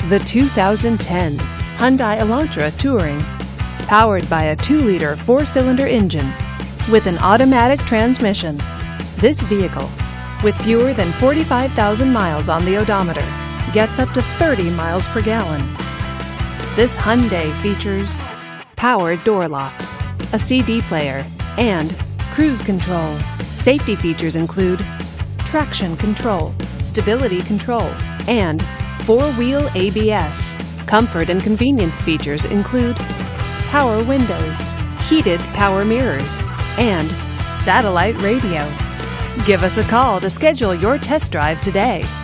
The 2010 Hyundai Elantra Touring. Powered by a 2-liter 4-cylinder engine with an automatic transmission. This vehicle, with fewer than 45,000 miles on the odometer, gets up to 30 miles per gallon. This Hyundai features powered door locks, a CD player, and cruise control. Safety features include traction control, stability control, and 4-wheel ABS. Comfort and convenience features include power windows, heated power mirrors, and satellite radio. Give us a call to schedule your test drive today.